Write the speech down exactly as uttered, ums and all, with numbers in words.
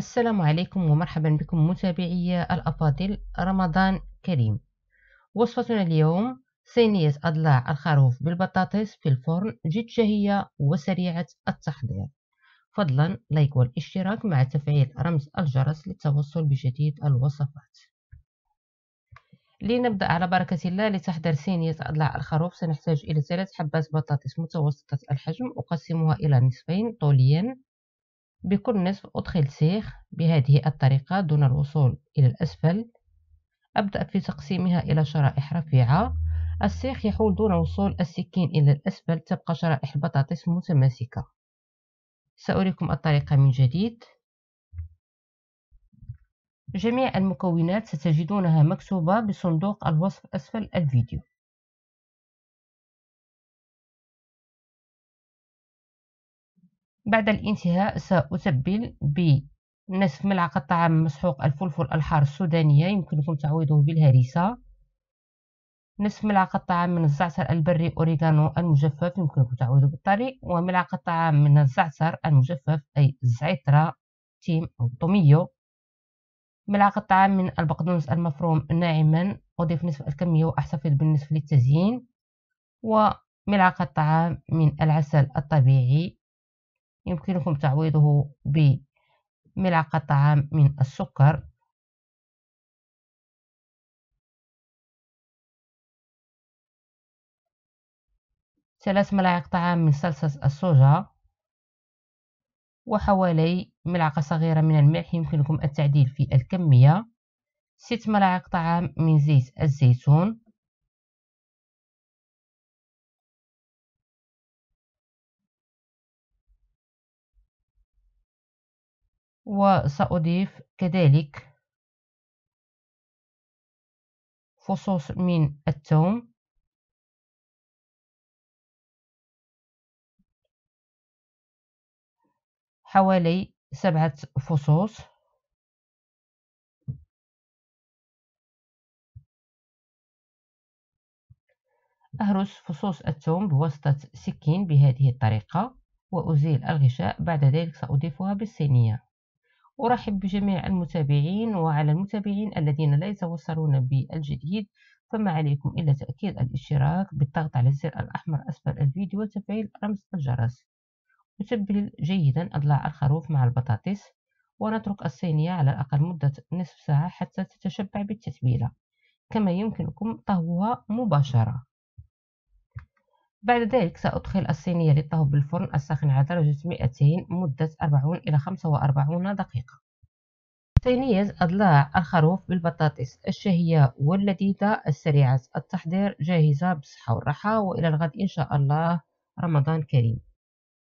السلام عليكم ومرحبا بكم متابعي الأفاضل، رمضان كريم. وصفتنا اليوم صينية أضلاع الخروف بالبطاطس في الفرن، جد شهية وسريعة التحضير. فضلا لايك والاشتراك مع تفعيل رمز الجرس للتوصل بجديد الوصفات. لنبدأ على بركة الله. لتحضير صينية أضلاع الخروف سنحتاج إلى ثلاث حبات بطاطس متوسطة الحجم، أقسمها إلى نصفين طوليا. بكل نصف أدخل سيخ بهذه الطريقة دون الوصول إلى الأسفل. أبدأ في تقسيمها إلى شرائح رفيعة. السيخ يحول دون وصول السكين إلى الأسفل، تبقى شرائح البطاطس متماسكة. سأريكم الطريقة من جديد. جميع المكونات ستجدونها مكتوبة بصندوق الوصف أسفل الفيديو. بعد الانتهاء سأتبل بنصف ملعقة طعام مسحوق الفلفل الحار السودانية، يمكنكم تعويضه بالهريسة. نصف ملعقة طعام من الزعتر البري أوريغانو المجفف، يمكنكم تعويضه بالطري. وملعقة طعام من الزعتر المجفف أي الزعترة تيم أو توميو. ملعقة طعام من البقدونس المفروم ناعما، أضيف نصف الكمية وأحتفظ بالنصف للتزيين. وملعقة طعام من العسل الطبيعي، يمكنكم تعويضه بملعقة طعام من السكر. ثلاث ملاعق طعام من صلصة الصوجا، وحوالي ملعقة صغيرة من الملح، يمكنكم التعديل في الكمية. ست ملاعق طعام من زيت الزيتون. وسأضيف كذلك فصوص من الثوم، حوالي سبعة فصوص. أهرس فصوص الثوم بواسطة سكين بهذه الطريقة وأزيل الغشاء. بعد ذلك سأضيفها بالصينية. أرحب بجميع المتابعين، وعلى المتابعين الذين لا يتوصلون بالجديد فما عليكم إلا تأكيد الاشتراك بالضغط على الزر الأحمر أسفل الفيديو وتفعيل رمز الجرس. نتبل جيدا أضلاع الخروف مع البطاطس، ونترك الصينية على الأقل مدة نصف ساعة حتى تتشبع بالتتبيلة، كما يمكنكم طهوها مباشرة. بعد ذلك سأدخل الصينية للطهو بالفرن الساخن على درجة مئتين مدة أربعين إلى خمسة وأربعين دقيقة. صينية أضلاع الخروف بالبطاطس الشهية واللذيذة السريعة التحضير جاهزة بالصحة والراحة، وإلى الغد إن شاء الله. رمضان كريم.